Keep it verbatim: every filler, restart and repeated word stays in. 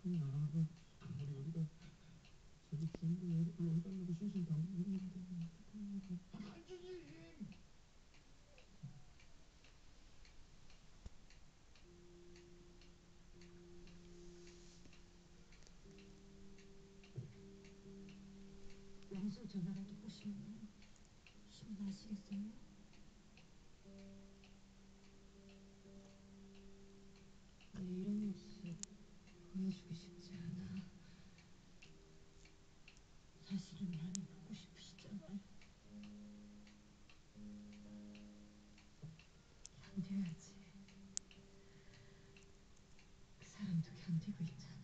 나가 우리 우리가 저기 주인공 여기 여기 달라고 신신 당부했는데 어떡하냐고. 안 주지. 영수 전화라도 보시면 힘 나시겠어요? 내 이런 모습 보여주기 쉽지 않아. 사실은 많이 보고 싶으시잖아요. 견뎌야지. 그 사람도 견디고 있잖아.